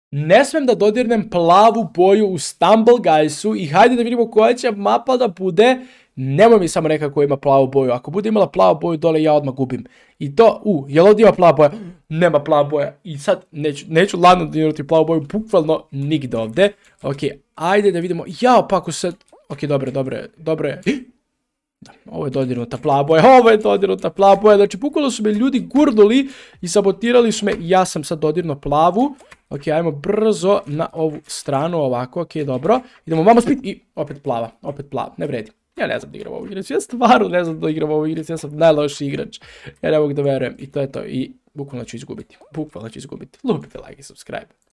Ne smem da dodirnem plavu boju u Stumble Guysu i hajde da vidimo koja će mapa da bude. Nemoj mi samo nekako ima plavu boju. Ako bude imala plavu boju dole, ja odmah gubim. I to, jel ovdje ima plava boja? Nema plava boja. I sad neću ladno dodirati plavu boju, bukvalno nigde ovdje. Ok, ajde da vidimo. Jao, pa ako se... Ok, dobro je. Da, ovo je dodirnuta plava boja, znači bukvalno su me ljudi gurnuli i sabotirali su me, ja sam sad dodirno plavu. Ok, ajmo brzo na ovu stranu, ovako, ok, dobro. Idemo vamo spit i opet plava, ne vredi. Ja ne znam da igram ovu igricu, ja stvarno ne znam da igram ovu igricu, ja sam najlošiji igrač. Ja ne mogu da verujem i to je to, i bukvalno ću izgubiti, Lupite like i subscribe.